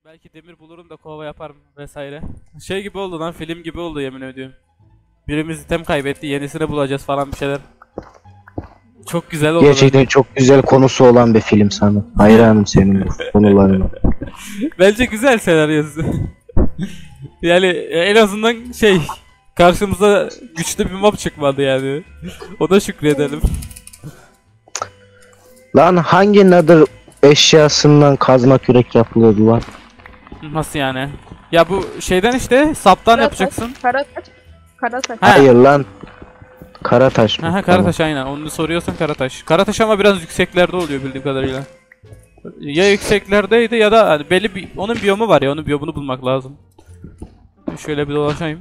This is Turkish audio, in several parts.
Belki demir bulurum da kova yaparım vesaire. Şey gibi oldu lan, film gibi oldu yemin ediyorum. Birimiz item kaybetti, yenisini bulacağız falan bir şeyler. Çok güzel oldu. Gerçekten çok güzel konusu olan bir film sana. Hayranım senin bu konularına. Bence güzel senaryosu. Yani en azından şey, karşımıza güçlü bir mob çıkmadı yani. Ona şükredelim. Lan hangi nadir eşyasından kazma kürek yapılıyordu lan? Nasıl yani? Ya bu şeyden işte saptan yapacaksın. Karataş. Karataş. Ha. Hayır lan. Karataş mı? Aha, Karataş aynen. Onu soruyorsan Karataş. Karataş ama biraz yükseklerde oluyor bildiğim kadarıyla. Ya yükseklerdeydi ya da hani belli bir onun biyomu var ya, onun biyomunu bulmak lazım. Şöyle bir dolaşayım.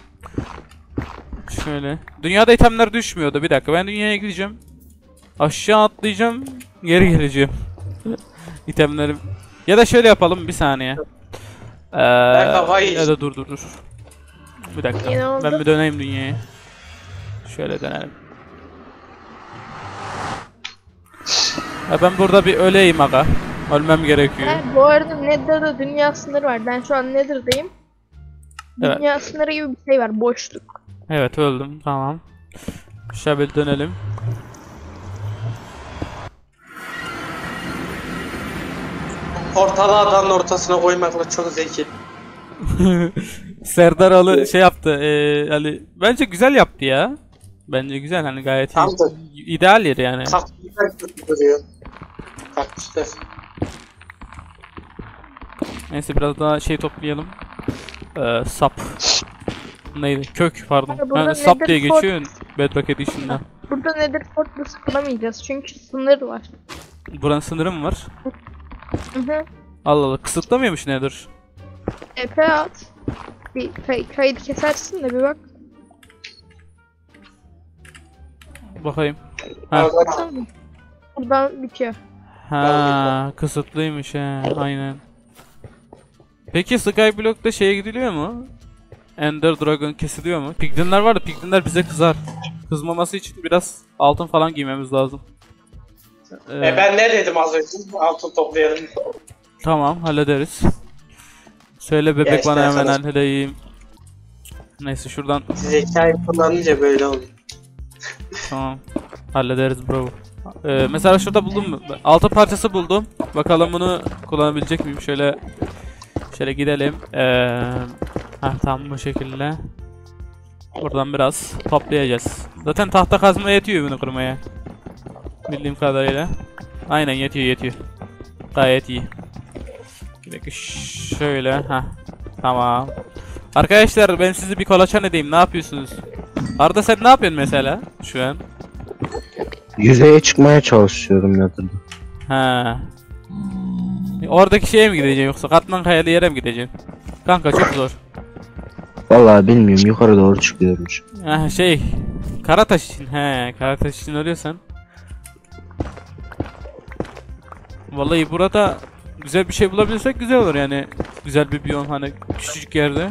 Şöyle. Dünyada itemler düşmüyordu. Bir dakika, ben dünyaya gideceğim. Aşağı atlayacağım. Geri geleceğim. İtemlerim. Ya da şöyle yapalım bir saniye. Ya da dur. Bir dakika. Ben bir döneyim dünyaya. Şöyle dönelim. Ya ben burada bir öleyim aga. Ölmem gerekiyor. Bu arada Nether'da dünya sınırı var. Ben şu an Nether'dayım. Evet. Dünya sınırı gibi bir şey var. Boşluk. Evet, öldüm. Tamam. Şöyle bir dönelim. Ortalığı adanın ortasına koymakla çok zeki. Serdar Ali şey yaptı. Ali bence güzel yaptı ya. Bence güzel, hani gayet Tam da iyi. İdeal yeri yani. kaktüsler kötü duruyor. Kaktüsler. Neyse biraz daha şey toplayalım. Sap. Neydi? Kök pardon. Abi burada Sap diye Nether geçiyor Bedrock Edition'da. Burada Nether Fortress kuramayacağız çünkü sınır var. Buranın sınırı mı var? Hı. Allah Allah, kısıtlamıyormuş nedir? Epe at. Bir kaydı kesersin de bir bak. Bakayım. Ha. Tamam. Buradan bitiyor. Ha, kısıtlıymış he, aynen. Peki Skyblock'ta şeye gidiliyor mu? Ender Dragon kesiliyor mu? Piglinler var da Piglinler bize kızar. Kızmaması için biraz altın falan giymemiz lazım. Ben ne dedim az önce? Altın toplayalım. Tamam, hallederiz. Söyle bebek, Ya işte bana hemen sana- halledeyim. Neyse şuradan Zekayı kullanınca böyle oluyor. tamam. Hallederiz bro. Mesela şurada buldum mu? Altın parçası buldum. Bakalım bunu kullanabilecek miyim? Şöyle gidelim. Tam bu şekilde. Buradan biraz toplayacağız. Zaten tahta kazma yetiyor bunu kırmaya. Bildiğim kadarıyla. Aynen yetiyor. Gayet iyi. Bir dakika şöyle. Tamam. Arkadaşlar ben sizi bir kolaçan edeyim. Ne yapıyorsunuz? Arda sen ne yapıyorsun mesela şu an? Yüzeye çıkmaya çalışıyorum Nether'da. Ha. Oradaki şeye mi gideceksin yoksa katman kayalı yere mi gideceksin? Kanka çok zor. Vallahi bilmiyorum, yukarı doğru çıkıyormuş. Şey, Karataş için. Karataş için arıyorsan. Vallahi burada güzel bir şey bulabilirsek güzel olur yani. Güzel bir biyom, hani küçücük yerde.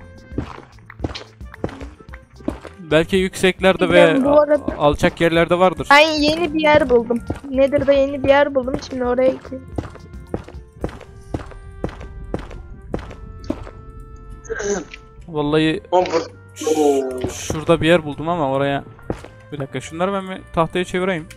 Belki yükseklerde ve Bu arada alçak yerlerde vardır. ben yeni bir yer buldum. Nether'da yeni bir yer buldum. Şimdi oraya gideyim. Vallahi Oo. şurada bir yer buldum ama oraya... Bir dakika, şunları ben bir tahtaya çevireyim.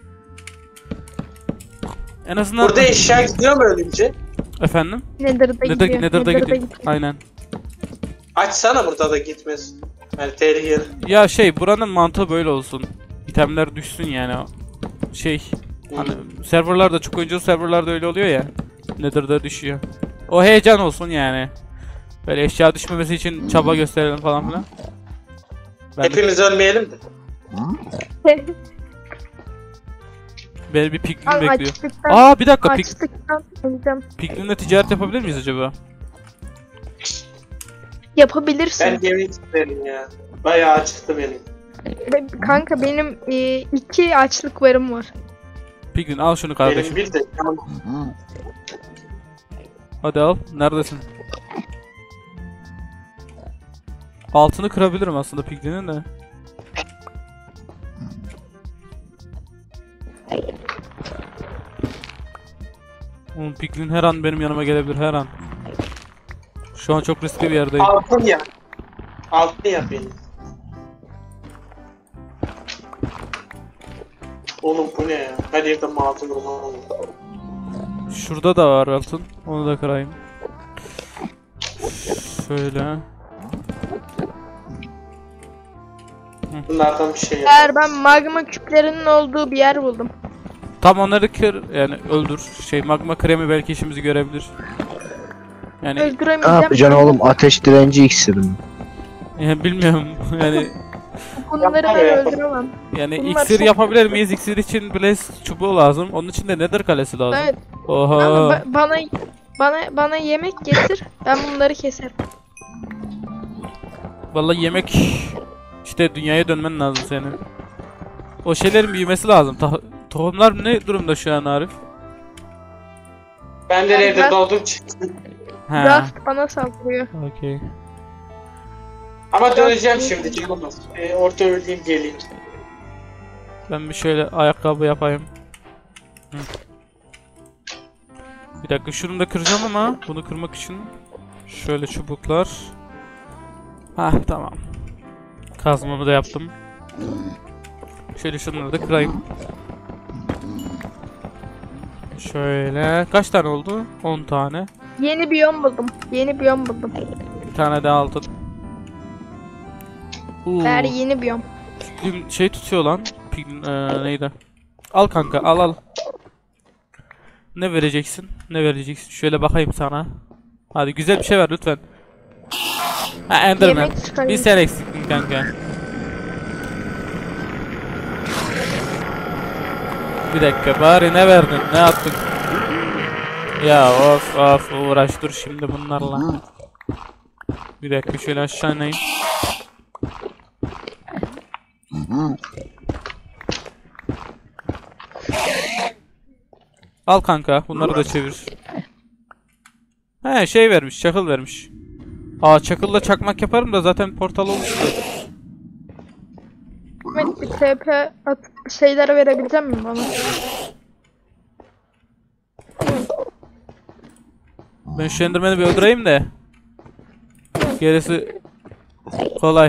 En azından... Burada eşya gidiyor mu ölünce? Efendim? Nether'da gidiyor. Nether'da gidiyor. Aynen. Açsana burada da gitmez. Yani tehlikeli. Ya şey, buranın mantığı böyle olsun. İtemler düşsün yani. Şey, hani serverlarda, çok oyuncu serverlarda öyle oluyor ya. Nether'da düşüyor. O heyecan olsun yani. Böyle eşya düşmemesi için çaba gösterelim falan filan. Hepimiz ölmeyelim de. Beni bir piglin Abi bekliyor. açlıktan, Bir dakika, açlıktan öleceğim. piglinle ticaret yapabilir miyiz acaba? Yapabilirsin. Ben yemek isterim ya. Bayağı açıktı benim. Kanka benim 2 açlık varım var. Piglin al şunu kardeşim. Benim bir de. Hadi al. Neredesin? Altını kırabilirim aslında piglinin de. Oğlum piglin her an benim yanıma gelebilir, her an. Şu an çok riskli bir yerdeyim. Altın ya. Altın ya benim. Oğlum bu ne ya? Her yerde altın olur. Şurada da var altın. Onu da kırayım. Şöyle. Bunlardan bir şey yok. Eğer ben magma küplerinin olduğu bir yer buldum. Tam onları kır, yani öldür. Magma kremi belki işimizi görebilir. Yani, Ne Öldüremeyeceğim. yapacaksın oğlum? Ateş direnci iksiri mi? yani bilmiyorum. yani Bunları ben öldüremem. yani Bunlar iksir çok- yapabilir miyiz? İksir için blaze çubuğu lazım. Onun için de nether kalesi lazım. Evet. Oha. Ama bana yemek getir. Ben bunları keserim. Vallahi yemek işte dünyaya dönmen lazım senin. O şeylerin büyümesi lazım. Tohumlar ne durumda şu an Arif? Ben de evde doldum çıktım. He. Raft bana saldırıyor. Okey. Ama döneceğim şimdi canım. Orada öleyim geleyim. Ben bir şöyle ayakkabı yapayım. Hı. Bir dakika şunu da kıracağım ama bunu kırmak için şöyle çubuklar. Hah tamam. Kazmamı da yaptım. Şöyle şunları da kırayım. Şöyle kaç tane oldu? 10 tane. Yeni biyom buldum. Yeni biyom buldum. Bir tane daha altın. Eğer yeni biyom. Şey tutuyor lan. Neydi? Al kanka al. Ne vereceksin? Ne vereceksin? Şöyle bakayım sana. Hadi güzel bir şey ver lütfen. Ha Enderman. Yemek çıkarayım. Bir sen eksiktin kanka. Bir dakika bari ne verdin? Ne attın? Ya of uğraş dur şimdi bunlarla. Bir dakika şöyle aşağı ineyim. Al kanka bunları da çevir. He şey vermiş çakıl vermiş. Aa çakılla çakmak yaparım da zaten portal oluştu. Evet, bir TP at şeyler verebilecek misin bana? Ben şu Enderman'i bir öldüreyim de. Gerisi kolay.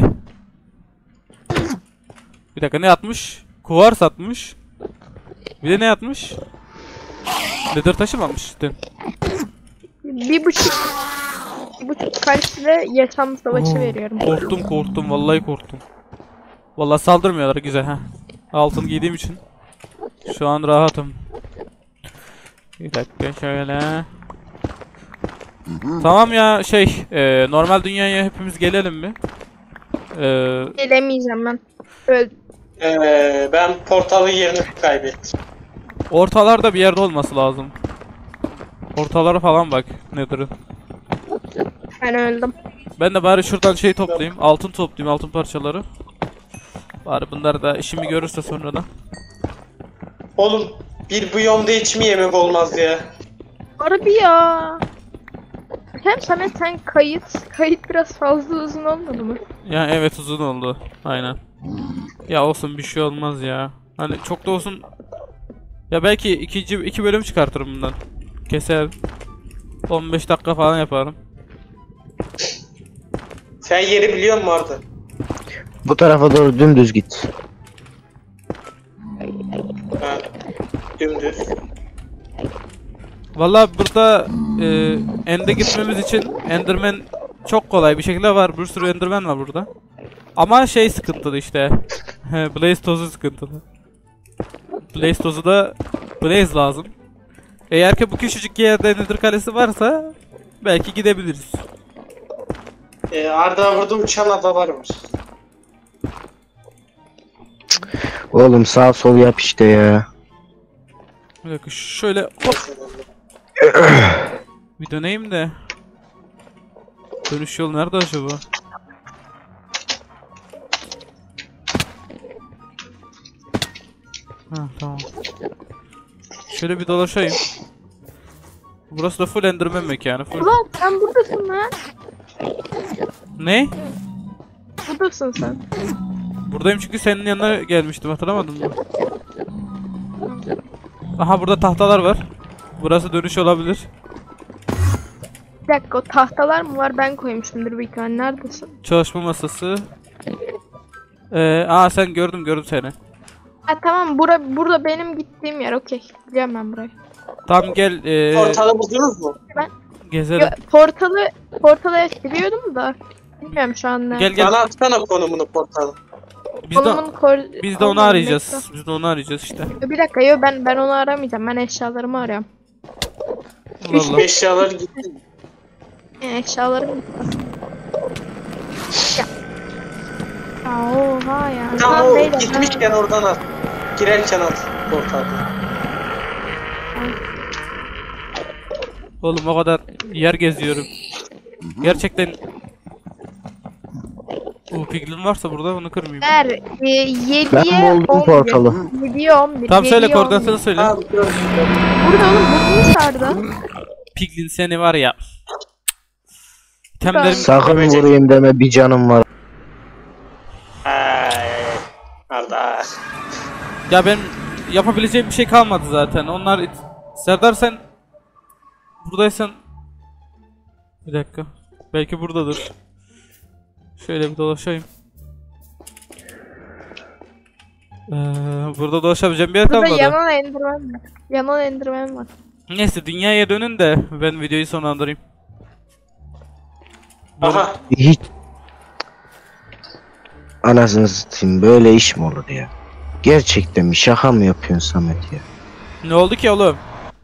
Bir dakika ne atmış? Kuvars atmış. Bir de ne atmış? Nether taşı mı atmış? Bir buçuk kalple yaşam savaşı veriyorum. Korktum vallahi korktum. Vallahi saldırmıyorlar güzel ha. Altın giydiğim için şu an rahatım. Bir dakika şöyle. Tamam ya normal dünyaya hepimiz gelelim mi? Gelemeyeceğim ben. Öldüm. Ben portalın yerini kaybettim. Ortalarda bir yerde olması lazım. Ortalara falan bak Nether'ın. Ben öldüm. Ben de bari şuradan şey toplayayım. Altın toplayayım altın parçaları. Bari bunlar da işimi görürse sonradan. Oğlum bir biyomda hiç mi yemek olmaz ya? Harbi ya. Hem Samet sen kayıt biraz fazla uzun olmadı mı? Ya evet uzun oldu. Aynen. Ya olsun bir şey olmaz ya. Hani çok da olsun. Ya belki iki bölüm çıkartırım bundan. Keser. 15 dakika falan yaparım. Sen yeri biliyor musun orada? Bu tarafa doğru dümdüz git. Ha, dümdüz. Vallahi burada End'e gitmemiz için Enderman çok kolay bir şekilde var. Bir sürü Enderman var burada. Ama şey sıkıntılı işte. Blaze tozu sıkıntılı. Blaze tozu da Blaze lazım. Eğer ki bu küçücük yerde Nether kalesi varsa belki gidebiliriz. Arda burada uçan adalar var. Oğlum sağ sol yap işte ya. Bir dakika şöyle hop bir döneyim de. Dönüş yolu nerede acaba? Ha tamam. Şöyle bir dolaşayım. Burası da full Enderman mekanı. Full. Ulan sen buradasın lan. Ne? Buradasın sen. Buradayım çünkü senin yanına gelmiştim hatırlamadın mı? Aha burada tahtalar var. Burası dönüş olabilir. Bir dakika, o tahtalar mı var? Ben koymuşumdur bir tane. Neredesin? Çalışma masası. Sen gördüm seni. Ha tamam, burada benim gittiğim yer. Okey. Biliyorum ben burayı. Tamam gel Portalı buldunuz mu? gezelim. Portalı evet biliyordum da. Bilmiyorum şu an ne. Gel. Bana atsana konumunu portalı. Biz de onu arayacağız. Biz de onu arayacağız işte. Bir dakika, yo ben onu aramayacağım. Ben eşyalarımı arıyorum. Vallahi. Eşyaları gitti. Eşyalarım gitti. Ya. Oha ya. Tamam o beyler, gitmişken oradan at. Girerken at portalı. Oğlum o kadar yer geziyorum. Gerçekten bu piglin varsa burada onu kırmayayım. Ver, Ben 7'ye buldum 11. portalı. 7'ye 11. Tamam söyle 7'ye 11. koordinatını söyle. Tamam gördüm. Burada oğlum bulmuşlardı. Piglin seni var ya. İtemlerim Sakın vurayım deme, bir canım var. Kardeş. ya ben yapabileceğim bir şey kalmadı zaten. Serdar sen buradaysan bir dakika. Belki buradadır. Şöyle bir dolaşayım. Burada dolaşabileceğim bir yer Burada kalmadı. yanan enderman var. Yanan enderman var. Neyse dünyaya dönün de ben videoyu sonlandırayım. Aha. Hiç... Anasını satayım, böyle iş mi olur ya? Gerçekten mi? Şaka mı yapıyorsun Samet ya? Ne oldu ki oğlum?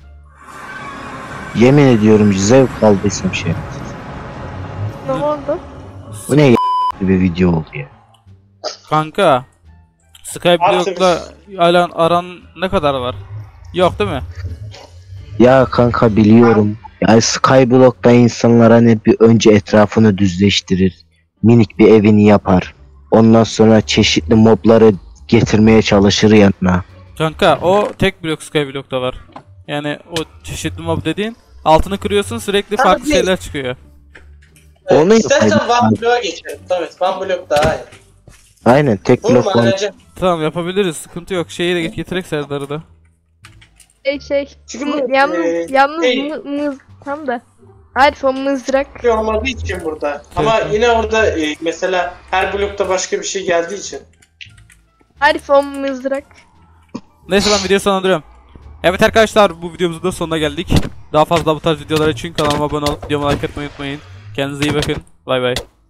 Yemin ediyorum zevk aldıysam şey. Ne oldu? Bu ne bir video oldu ya. Kanka Skyblock'la aran ne kadar var? Yok değil mi? Ya kanka biliyorum. Ya Skyblock'ta insanlar hani bir önce etrafını düzleştirir. Minik bir evini yapar. Ondan sonra çeşitli mobları getirmeye çalışır yanına. Kanka o tek blok Skyblock'ta var. Yani o çeşitli mob dediğin altını kırıyorsun sürekli Tamam, farklı şeyler çıkıyor. Onu İstersen yapayım. One Block'a geçelim. Samet One Block daha iyi. Aynen tek Vurma blok var. aracı. Tamam yapabiliriz sıkıntı yok. Şeyi de getirek Serdar'ı da. Çünkü Yalnız şey- tam da. Arif o mızrak. Bir şey olmadığı için burada. Ama yine orada mesela her blokta başka bir şey geldiği için. Arif o mızrak. Neyse ben videoyu sonlandırıyorum. Evet arkadaşlar bu videomuzun da sonuna geldik. Daha fazla bu tarz videolar için kanalıma abone olup videomu like etmeyi unutmayın. Kendinize iyi bakın. Bay bay.